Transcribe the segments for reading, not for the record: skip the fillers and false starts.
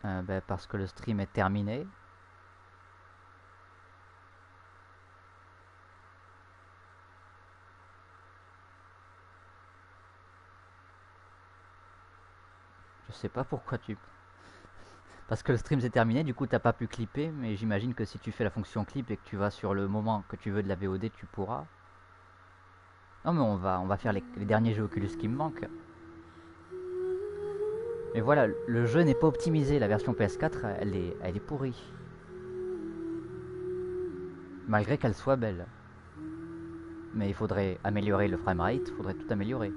Ben, parce que le stream est terminé. Je sais pas pourquoi tu... Parce que le stream s'est terminé, du coup t'as pas pu clipper, mais j'imagine que si tu fais la fonction clip et que tu vas sur le moment que tu veux de la VOD, tu pourras. Non mais on va faire les derniers jeux Oculus qui me manquent. Mais voilà, le jeu n'est pas optimisé, la version PS4 elle est pourrie. Malgré qu'elle soit belle. Mais il faudrait améliorer le framerate, il faudrait tout améliorer.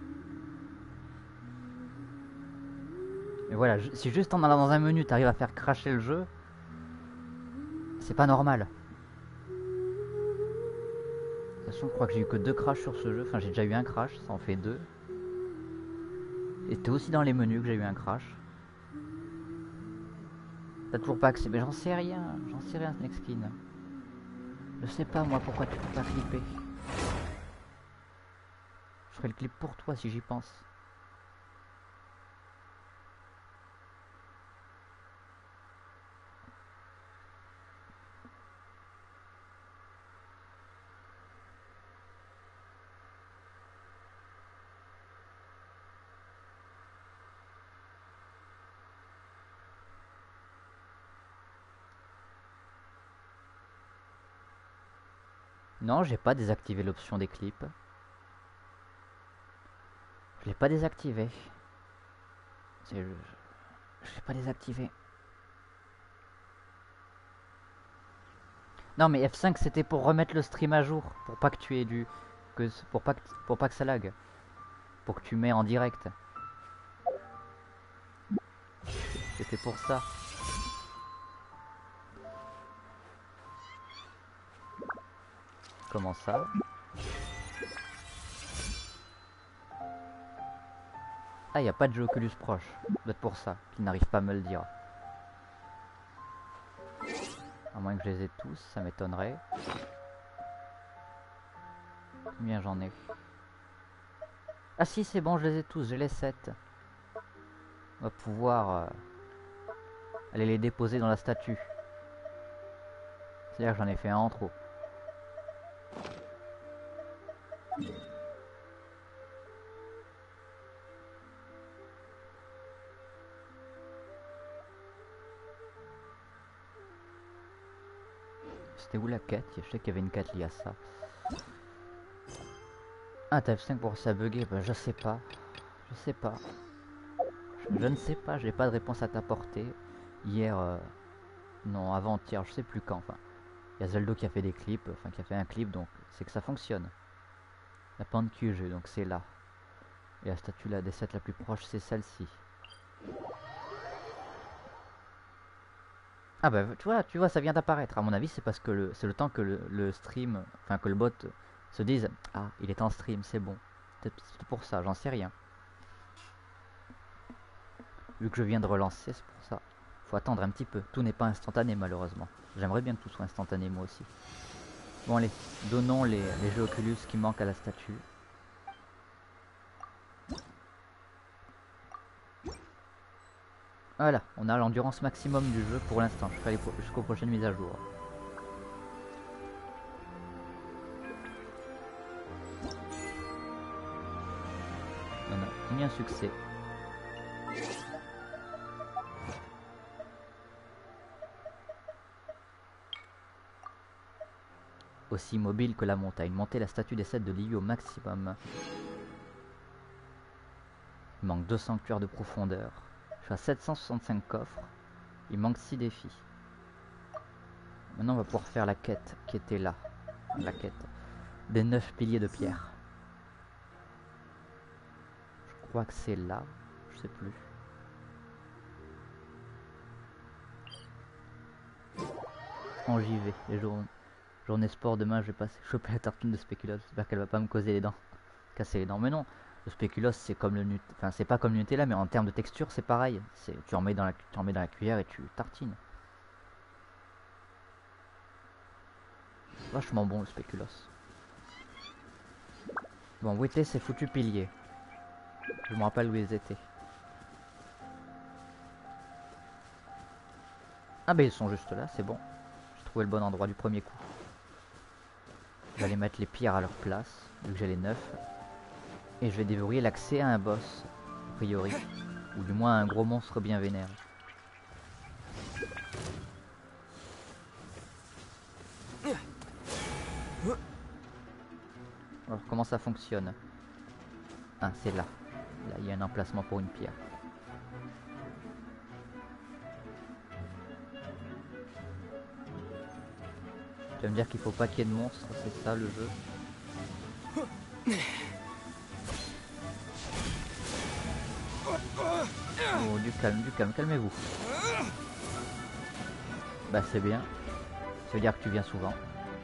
Mais voilà, si juste en allant dans un menu t'arrives à faire crasher le jeu, c'est pas normal. De toute façon, je crois que j'ai eu que 2 crashs sur ce jeu. Enfin, j'ai déjà eu un crash, ça en fait 2. Et c'était aussi dans les menus que j'ai eu un crash. T'as toujours pas accès. Mais j'en sais rien, Snakeskin. Je sais pas moi pourquoi tu peux pas clipper. Je ferai le clip pour toi si j'y pense. Non, j'ai pas désactivé l'option des clips. Je l'ai pas désactivé. Je l'ai pas désactivé. Non mais F5 c'était pour remettre le stream à jour. Pour pas que tu aies du... pour pas que ça lag. Pour que tu mets en direct. C'était pour ça. Comment ça? Ah, y a pas de jeu Oculus proche. Peut-être pour ça qu'ils n'arrivent pas à me le dire. À moins que je les ai tous, ça m'étonnerait. Combien j'en ai? Ah si, c'est bon, je les ai tous, j'ai les 7. On va pouvoir aller les déposer dans la statue. C'est-à-dire que j'en ai fait un en trop. C'était où la quête? Je sais qu'il y avait une quête liée à ça. Ah, t'as F5 pour ça bugger? Bah, je sais pas. Je sais pas. Je ne sais pas, j'ai pas de réponse à t'apporter. Hier, non, avant-hier, je sais plus quand. Enfin, il y a Zeldo qui a fait des clips, enfin qui a fait un clip, donc c'est que ça fonctionne. La pente QG, donc c'est là. Et la statue là, des 7 la plus proche, c'est celle-ci. Ah bah tu vois, ça vient d'apparaître. À mon avis, c'est parce que c'est le temps que le stream, enfin que le bot se dise, ah, il est en stream, c'est bon. C'est pour ça, j'en sais rien. Vu que je viens de relancer, c'est pour ça. Faut attendre un petit peu. Tout n'est pas instantané malheureusement. J'aimerais bien que tout soit instantané moi aussi. Bon allez, donnons les jeux Oculus qui manquent à la statue. Voilà, on a l'endurance maximum du jeu pour l'instant. Je ferai jusqu'aux prochaines mises à jour. On a mis un succès. Aussi mobile que la montagne. Monter la statue des 7 de Liu au maximum. Il manque 2 sanctuaires de profondeur. Je suis à 765 coffres. Il manque 6 défis. Maintenant on va pouvoir faire la quête qui était là. La quête des 9 piliers de pierre. Je crois que c'est là. Je sais plus. Quand j'y vais. Journée sport, demain je vais passer choper la tartine de spéculoos. J'espère qu'elle va pas me causer les dents. Casser les dents. Mais non, le spéculoos c'est comme le Nutella. Enfin c'est pas comme le Nutella mais en termes de texture c'est pareil. Tu en mets dans la cuillère et tu tartines. Vachement bon le spéculoos. Bon, où étaient ces foutus piliers? Je me rappelle où ils étaient. Ah bah ils sont juste là, c'est bon. J'ai trouvé le bon endroit du premier coup. Je vais aller mettre les pierres à leur place, vu que j'ai les 9. Et je vais déverrouiller l'accès à un boss, a priori. Ou du moins un gros monstre bien vénère. Alors comment ça fonctionne? Ah c'est là. Là il y a un emplacement pour une pierre. Tu vas me dire qu'il faut pas qu'il y ait de monstres, c'est ça le jeu? Oh du calme, calmez-vous. Bah c'est bien. Ça veut dire que tu viens souvent.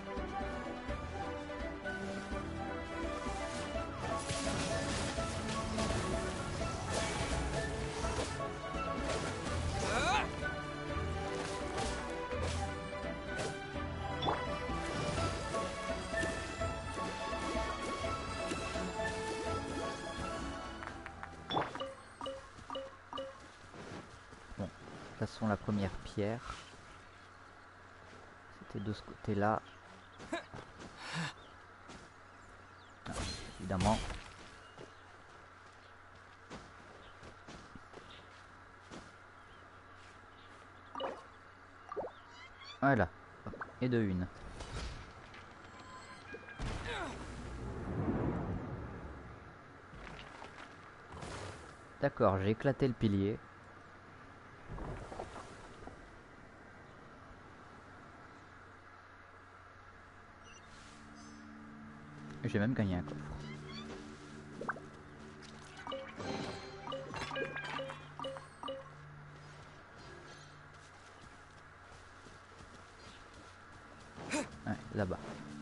Bon, passons la première pierre. C'était de ce côté-là. Ah, évidemment. Voilà. Et de une. D'accord, j'ai éclaté le pilier. J'ai même gagné un coffre. Ouais, là-bas.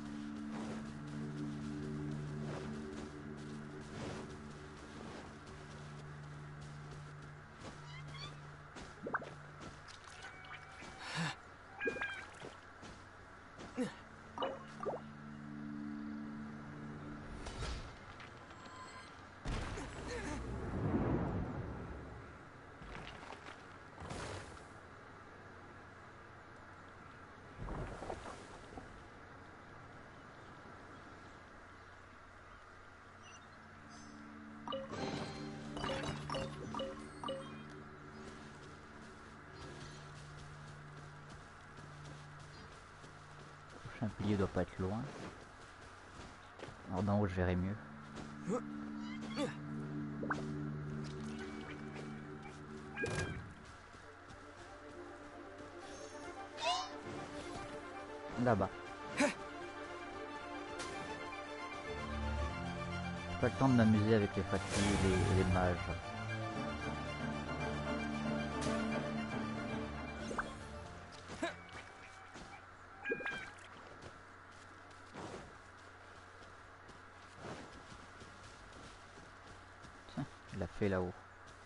Le prochain pilier doit pas être loin. Alors d'en haut je verrai mieux. Là-bas. Pas le temps de m'amuser avec les fatigues et les mages. Tiens, il l'a fait là-haut.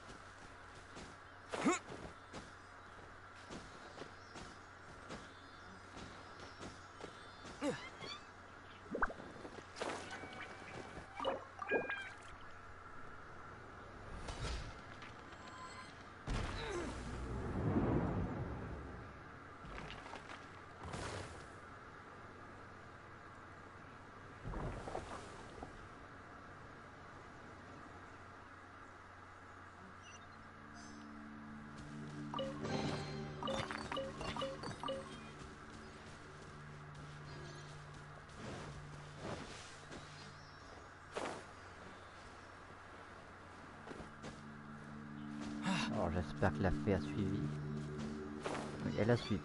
Alors j'espère que la fée a suivi. Oui, elle a suivi.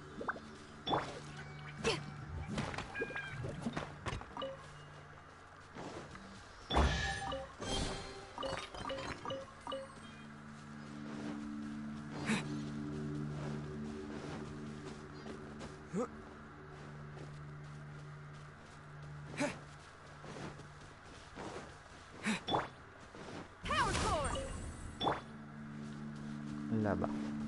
Là-bas.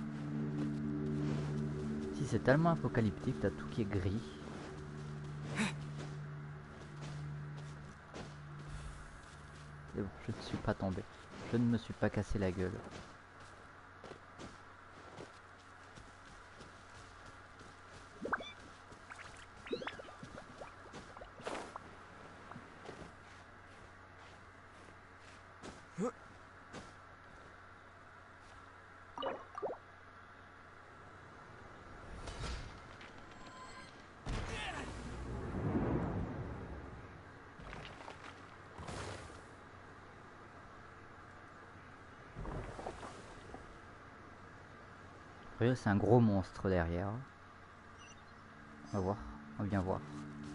Si c'est tellement apocalyptique, t'as tout qui est gris. C'est bon, je ne suis pas tombé. Je ne me suis pas cassé la gueule. C'est un gros monstre derrière. On va voir, on va bien voir.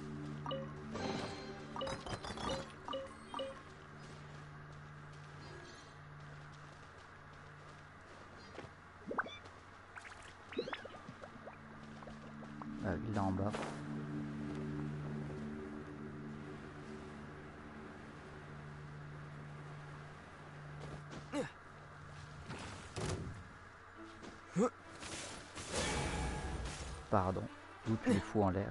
Il est là en bas. Pardon, d'où tu les fous en l'air.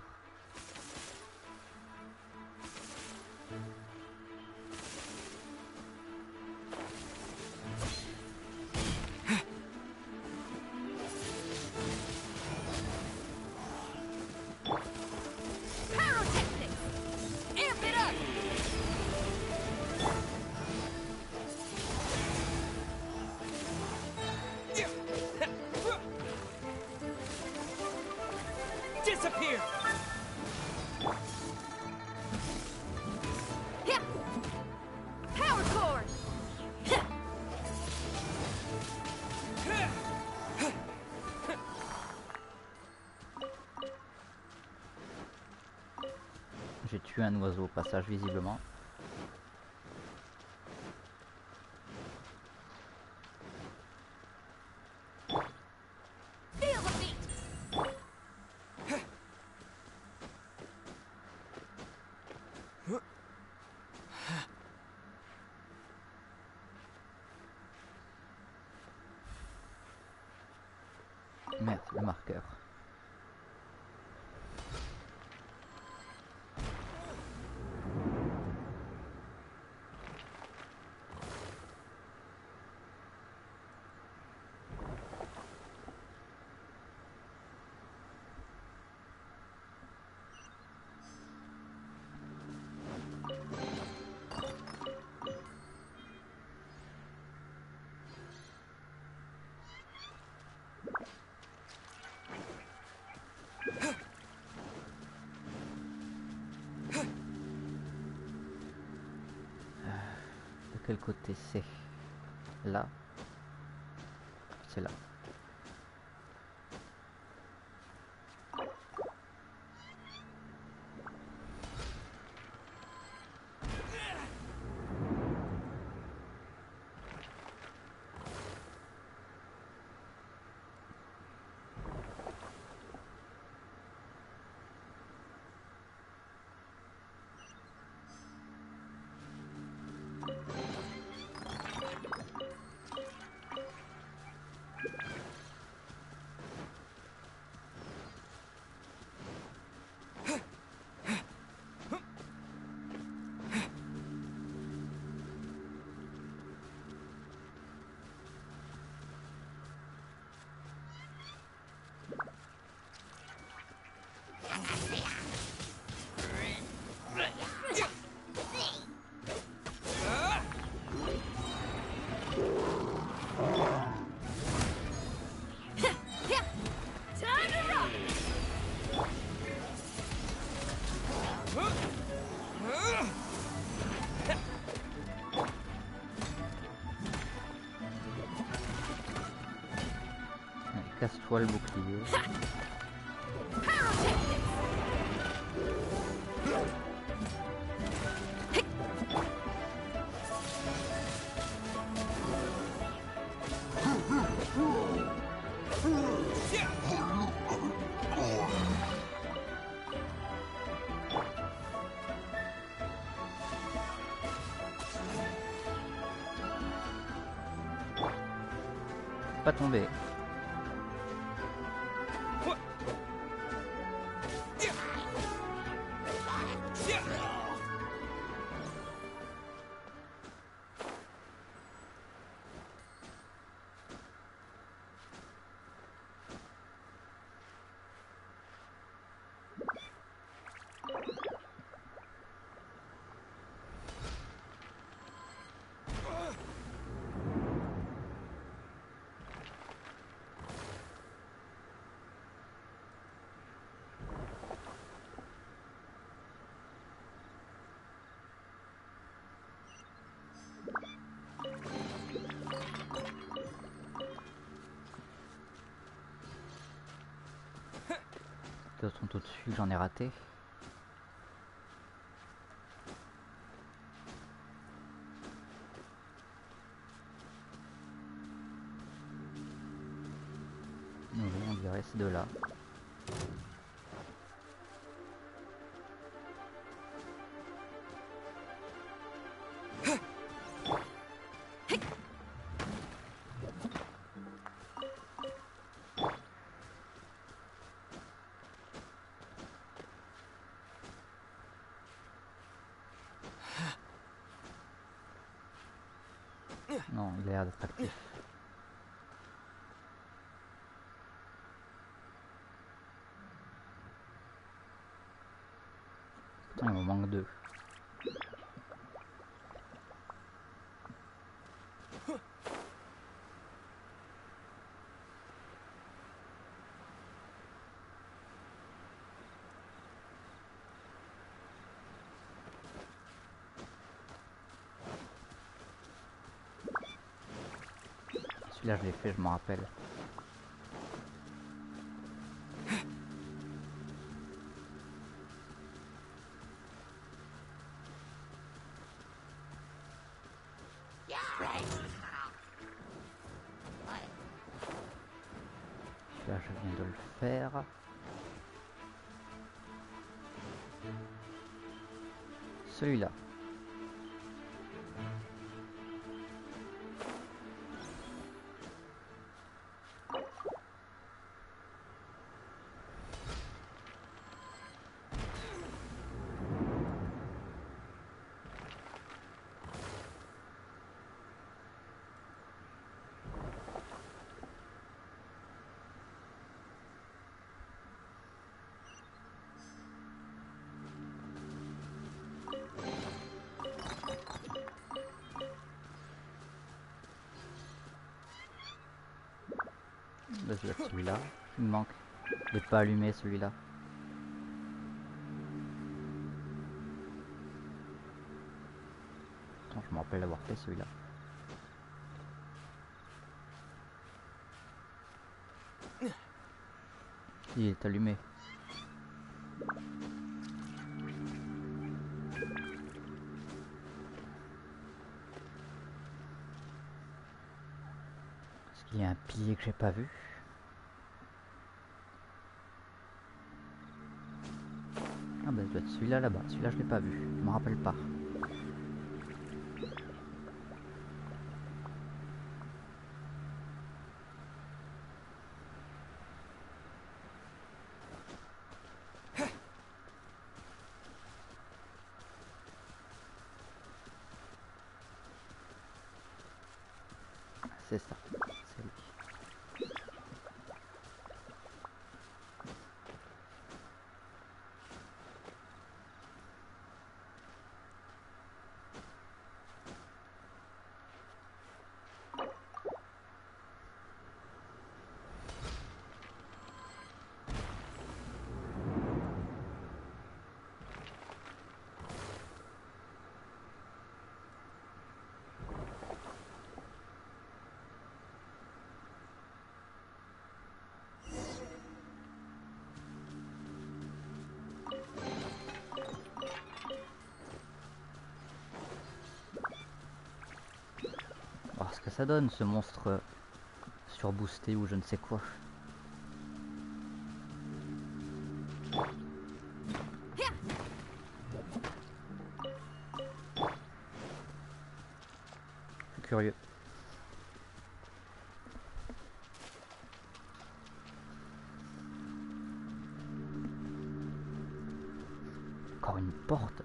Disappear! Power cord! J'ai tué un oiseau au passage visiblement. Feel the beat! Merde, le marqueur. De quel côté c'est? Là? C'est là. Time to rock! Casse-toi le bouclier. Pyrotechnics! Pas tomber. D'autres sont au-dessus, j'en ai raté. Oui, on dirait ces deux-là. Non, il a l'air d'être actif. Putain, il m'en manque deux. Celui-là, je l'ai fait, je m'en rappelle. Là, je viens de le faire. Celui-là. Là, je dois être celui-là. Il me manque. Il n'est pas allumé celui-là. Attends, je me rappelle d'avoir fait celui-là. Il est allumé. Est-ce qu'il y a un pilier que j'ai pas vu? Ah bah ça doit être celui-là là-bas. Celui-là je l'ai pas vu. Je me rappelle pas. C'est ça. C'est lui. Voir ce que ça donne ce monstre surboosté ou je ne sais quoi. Je suis curieux. Encore une porte.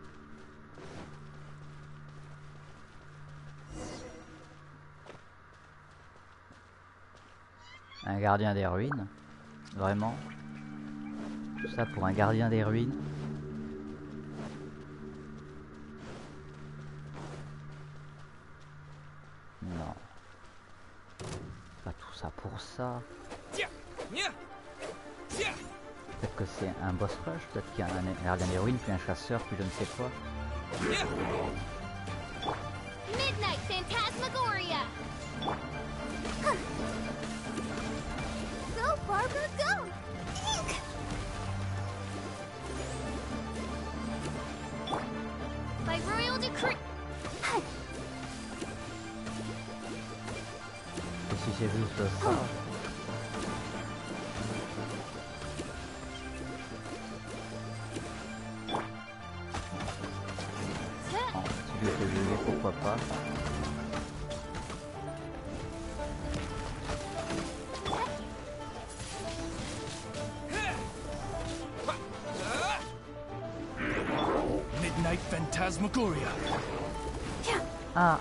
Un gardien des ruines. Vraiment. Tout ça pour un gardien des ruines. Non. Pas tout ça pour ça. Peut-être que c'est un boss rush, peut-être qu'il y a un gardien des ruines, puis un chasseur, puis je ne sais quoi. Midnight Phantasmagoria! Go, Barbara, go! Eek! si c'est juste ça. Oh, si je fais lever, pourquoi pas. Midnight Phantasmagoria. Ah.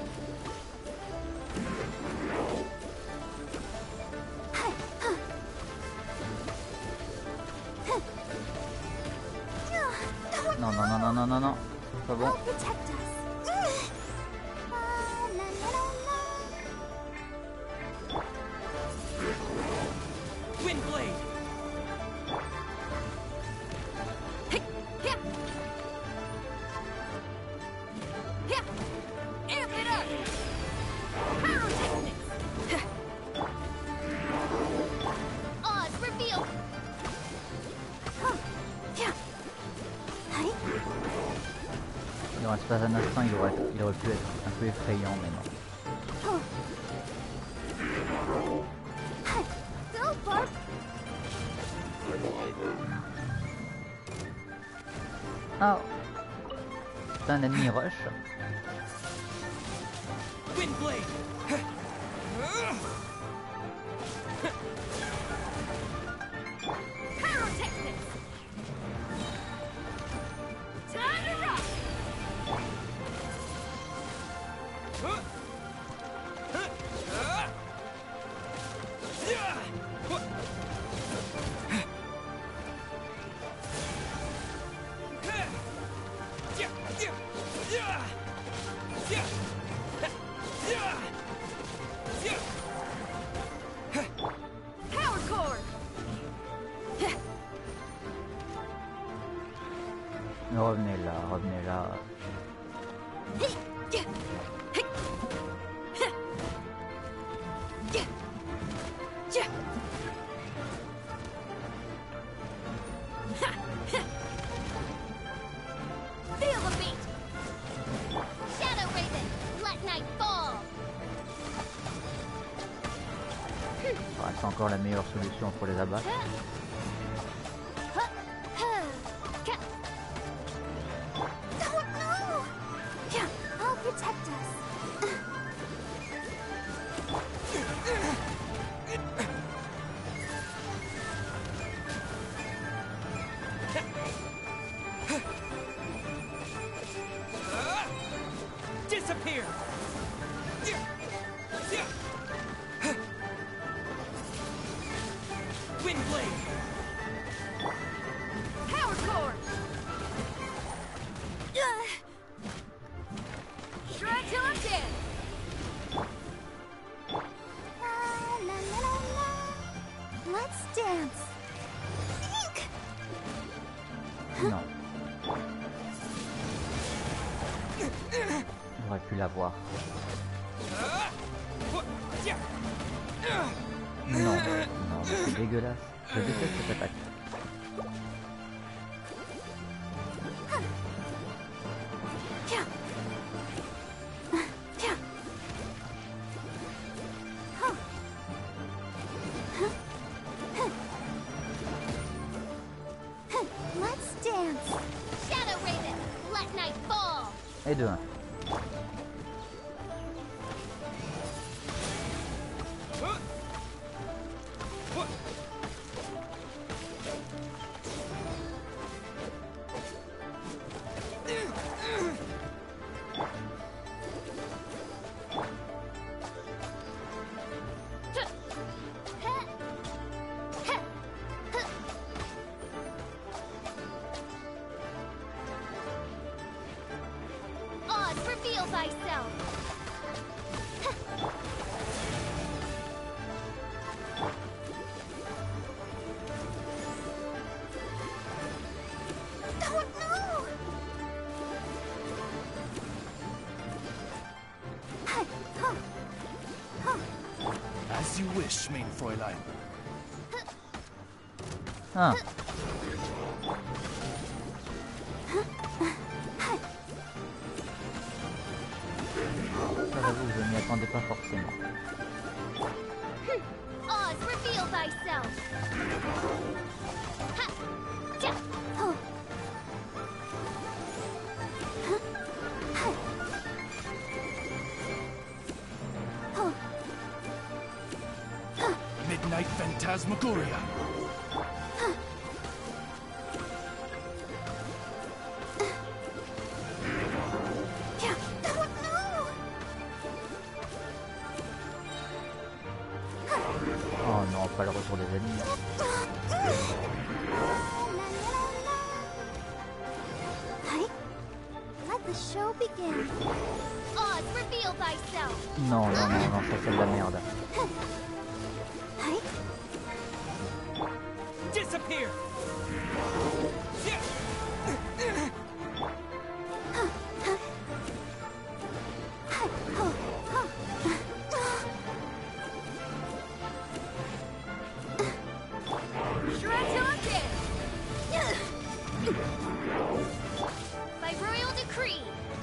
Non, non, non, non, non, non, non. Pas bon. Help protect us. La, la, la, la. Windblade. Amp it up. Pyrotechnics. Oz reveal. Dans l'espace d'un instant, il aurait pu être un peu effrayant, mais non. Go, Barb. Ah. C'est un ennemi rush. Windblade. Pyrotechnics. Time to rock. Power core. Revenez là, revenez là. Feel the beat. Shadow Raven, let night fall. Ah, c'est encore la meilleure solution pour les abattre. Don't know. I'll protect us. Disappear. Windblade. Power core. Shred till I'm dead. La, la, la, la, la. Let's dance. Ink. Non. J'aurais pu l'avoir. Non, non, c'est dégueulasse. Je déteste cette attaque. Let's dance. Shadow Raven, let night fall. Et de 1. Oz, reveal thyself. Don't know. As you wish, mein Fräulein. Ah. Ça, j'avoue, je m'y attendais pas forcément. Oz, reveal thyself. Ha! Ja! Oh. Huh? Ha! Oh. Huh. Midnight Phantasmagoria. Huh. Yeah. Oh, no! Oh non, pas le retour des ennemis. Hi. Let the show begin. Oz, reveal thyself. Non, non, non, non, ça c'est de la merde. Hi. Disappear! By royal decree.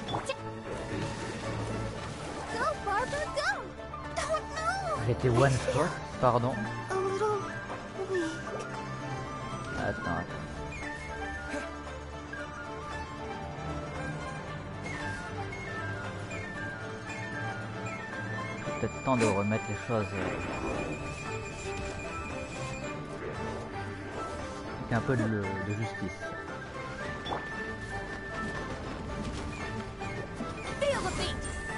Go, Barbara, go! Oh no! J'étais one shot, pardon. A little weak. Attends. Peut-être temps de remettre les choses avec un peu de justice. Feel the beat!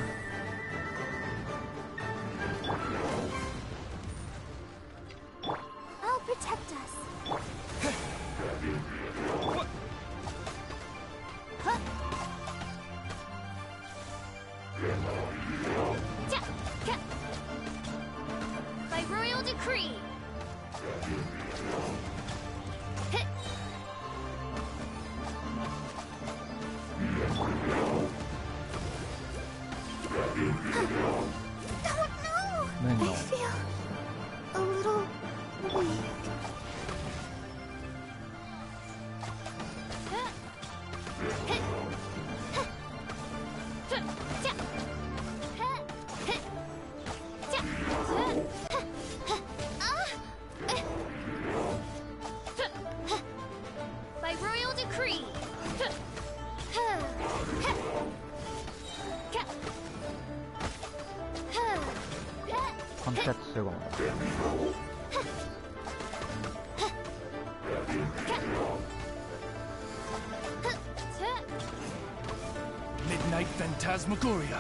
I'll protect us. Huh. Ja, ja. By royal decree. Hit. Oh no! Mais I non. feel a little weak. Huh. Hit. Huh. Huh. Ja. Huh. Hit. Ja. Huh. Huh. Huh. Ah. Huh. Huh. By royal decree. Huh. Huh. Huh. Ka. Huh. Huh. 34 secondes. Midnight Phantasmagoria.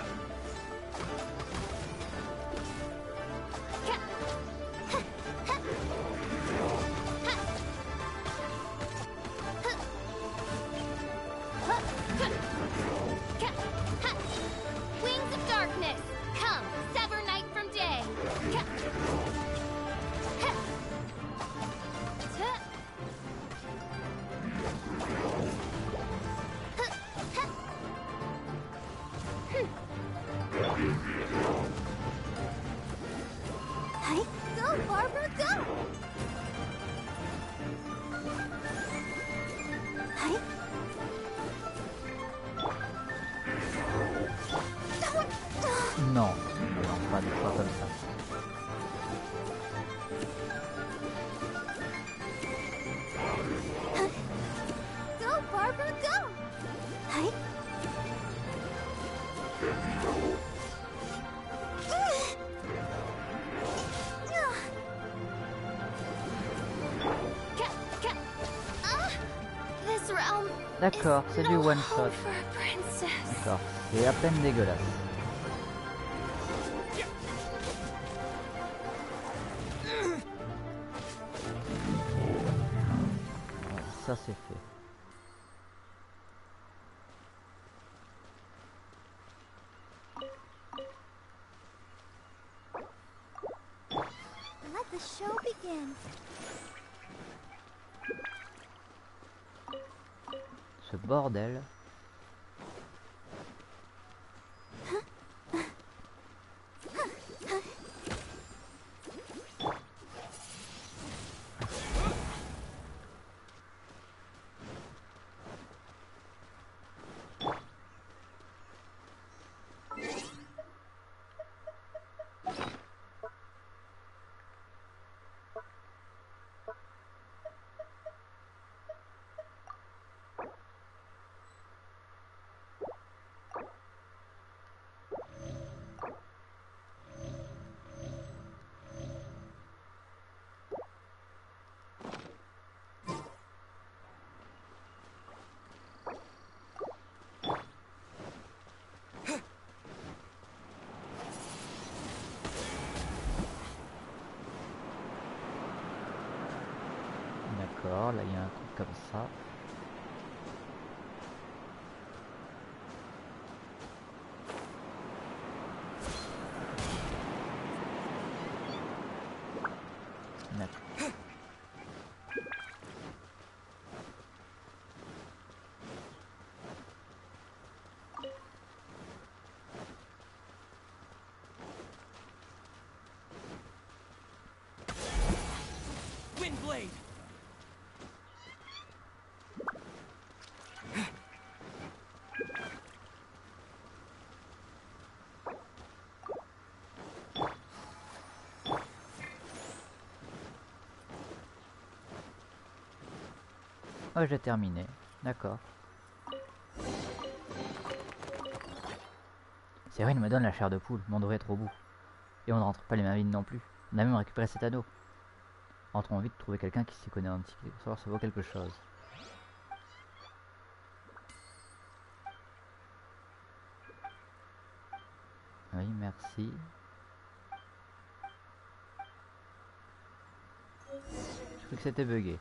Wings of darkness, come, sever night from day. Hi, go, Barbara, go! Hi. Non, non, pas des fois comme ça. Go, Barbara, go! Hi. This realm D'accord, c'est is du no one home shot. for a princess. D'accord, c'est à peine dégueulasse. Ça c'est fait. Let the show begin. Ce bordel. D'accord, là il y a un truc comme ça. D'accord. Windblade! Oh, j'ai terminé. D'accord. C'est vrai, il me donne la chair de poule. Mon devrait être au bout. Et on ne rentre pas les mains vides non plus. On a même récupéré cet anneau. Entrons vite, trouver quelqu'un qui s'y connaît un petit peu, pour savoir si ça vaut quelque chose. Oui, merci. Je crois que c'était bugué.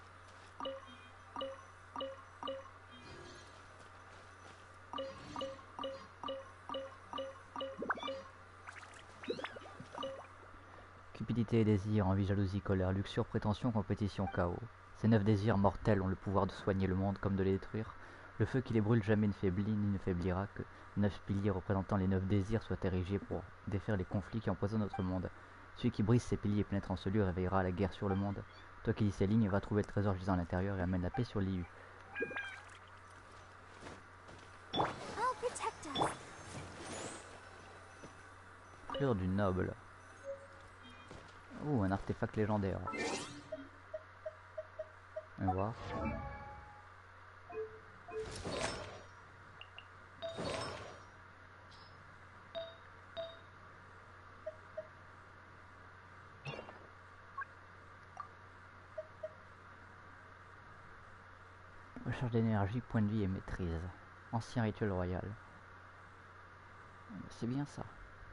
Cupidité et désir, envie, jalousie, colère, luxure, prétention, compétition, chaos. Ces 9 désirs mortels ont le pouvoir de soigner le monde comme de le détruire. Le feu qui les brûle jamais ne faiblit ni ne faiblira, que 9 piliers représentant les 9 désirs soient érigés pour défaire les conflits qui empoisonnent notre monde. Celui qui brise ces piliers et pénètre en ce lieu réveillera la guerre sur le monde. Toi qui lis ces lignes, va trouver le trésor gisant à l'intérieur et amène la paix sur l'IU. I'll protect us. Fleur du noble. Ouh, un artefact légendaire. On va voir. Recherche d'énergie, point de vie et maîtrise. Ancien rituel royal. C'est bien ça.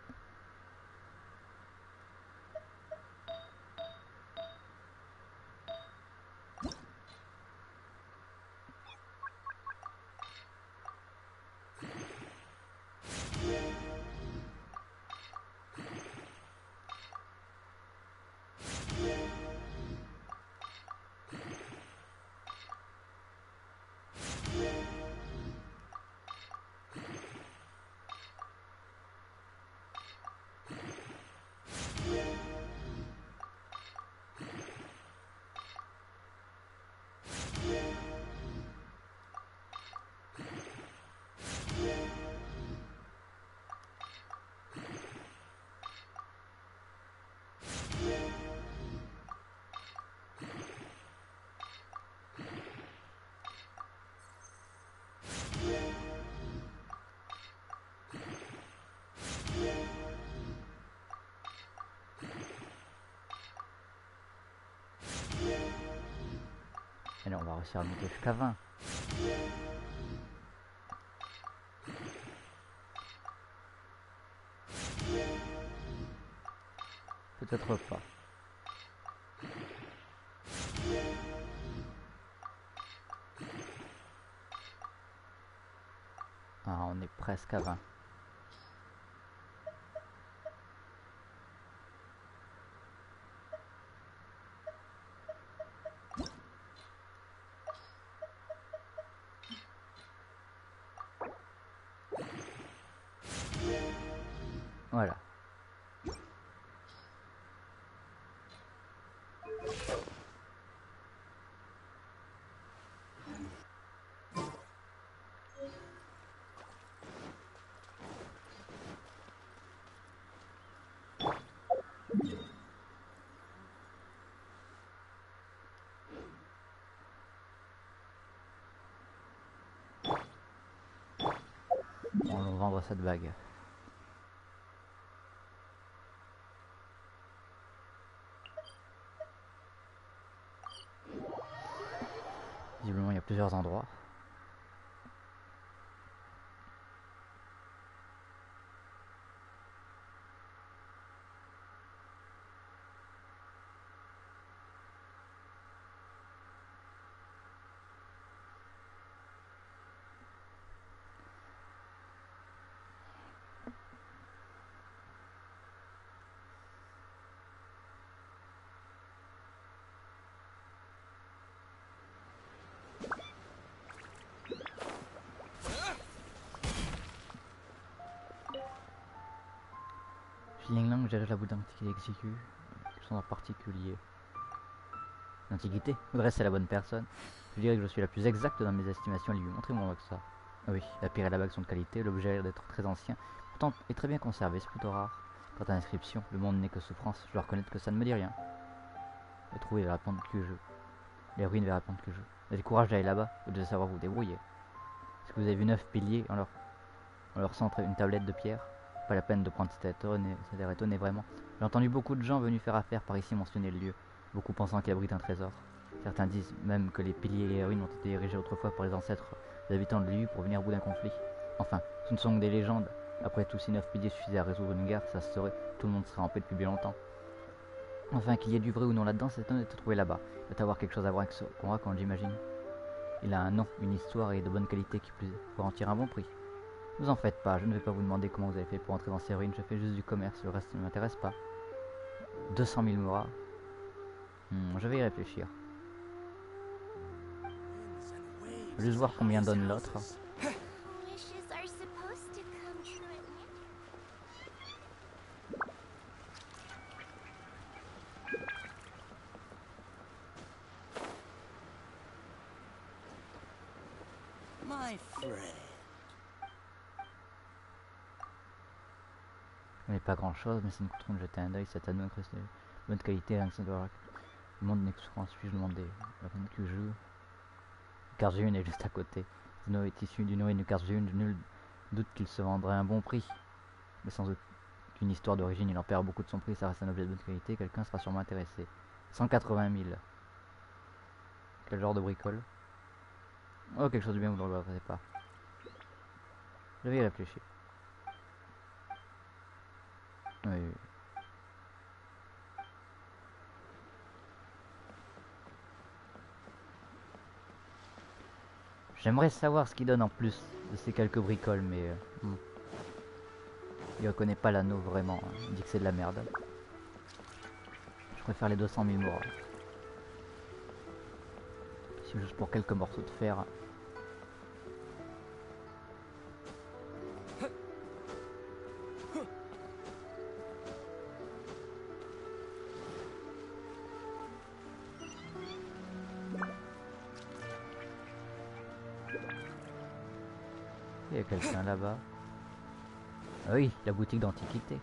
Allez, on va réussir à monter jusqu'à 20. Peut-être pas. Ah, on est presque à 20. Voilà. On va vendre cette bague. Visiblement, il y a plusieurs endroits. Ling Lang dirige la boule d'antiquité exiguë, son en particulier. L'Antiquité, vous dressez la bonne personne. Je dirais que je suis la plus exacte dans mes estimations, lui. Montrez-moi avec ça. Ah oui, la pierre et la bague sont de qualité, l'objet a l'air d'être très ancien, pourtant est très bien conservé, c'est plutôt rare. Quant à l'inscription, le monde n'est que souffrance, je dois reconnaître que ça ne me dit rien. Le trou est vers la pente que je. Les ruines vers la pente que je. Vous avez le courage d'aller là-bas, vous devez savoir vous débrouiller. Est-ce que vous avez vu 9 piliers en leur centre une tablette de pierre? Pas la peine de prendre cet étonné vraiment. J'ai entendu beaucoup de gens venus faire affaire par ici mentionner le lieu, beaucoup pensant qu'il abrite un trésor. Certains disent même que les piliers et les ruines ont été érigés autrefois par les ancêtres des habitants de l'île pour venir à bout d'un conflit. Enfin, ce ne sont que des légendes. Après tout, si 9 piliers suffisaient à résoudre une guerre, ça se saurait, tout le monde serait en paix depuis bien longtemps. Enfin, qu'il y ait du vrai ou non là-dedans, c'est étonnant de trouver là-bas. Il doit avoir quelque chose à voir avec ce qu'on raconte, j'imagine. Il a un nom, une histoire et de bonne qualité qui plus est, pour en tirer un bon prix. Ne vous en faites pas, je ne vais pas vous demander comment vous avez fait pour entrer dans ces ruines, je fais juste du commerce, le reste ne m'intéresse pas. 200 000 moras. Je vais y réfléchir. Je vais juste voir combien donne l'autre. Wishes are supposed to come true. My friend. Ce n'est pas grand chose, mais ça ne coûterait de jeter un œil, cet anneau incrusté. Bonne qualité, rien que ça doit avoir. Le monde n'est que souffrance, puis-je demander. La reine que je joue. Carzune est juste à côté. L'anneau est issu d'une ruine de Carzune, nul doute qu'il se vendrait à un bon prix. Mais sans doute qu'une histoire d'origine, il en perd beaucoup de son prix, ça reste un objet de bonne qualité, quelqu'un sera sûrement intéressé. 180 000. Quel genre de bricole? Oh, quelque chose de bien, vous ne le verrez pas. Je vais y réfléchir. Oui. J'aimerais savoir ce qu'il donne en plus de ces quelques bricoles, mais il reconnaît pas l'anneau vraiment. Hein. Il dit que c'est de la merde. Je préfère les 200 000 moras. C'est juste pour quelques morceaux de fer. Il y a quelqu'un là-bas. Ah oui, la boutique d'antiquité.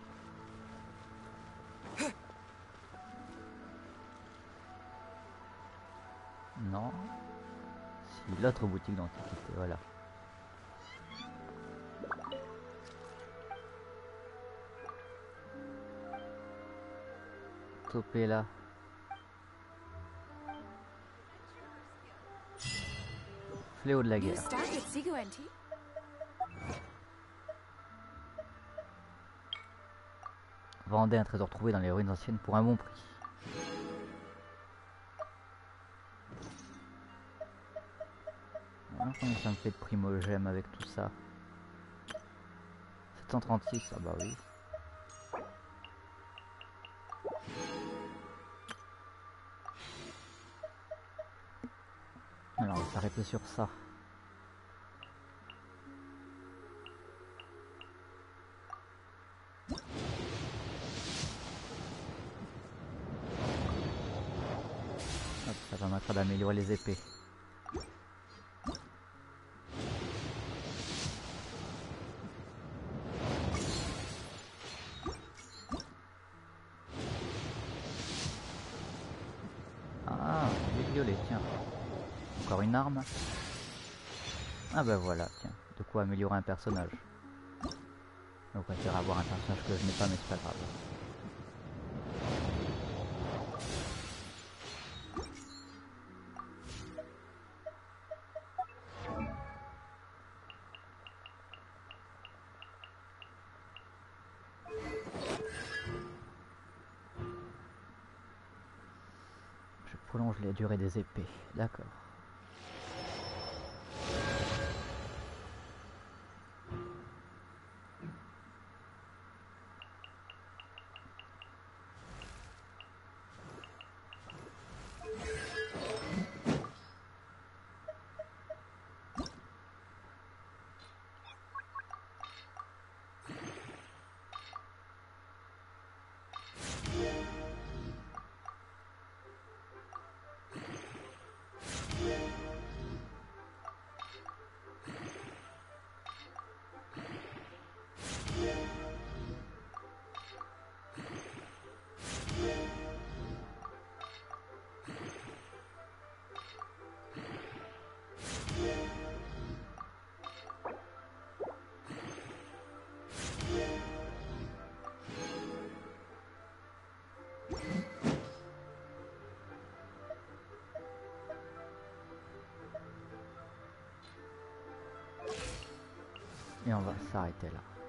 Non. Si, l'autre boutique d'antiquité, voilà. Topé là. Fléau de la guerre. Vendez un trésor trouvé dans les ruines anciennes pour un bon prix. Voilà combien ça me fait de primogème avec tout ça. 736, ah bah oui. Alors on va s'arrêter sur ça. Hop, ça permettra d'améliorer les épées. Ah, les violets, tiens. Encore une arme. Ah bah voilà, tiens, de quoi améliorer un personnage. Donc on préfère avoir un personnage que je n'ai pas, mais c'est pas grave. Je prolonge la durée des épées, d'accord. Et on va s'arrêter là.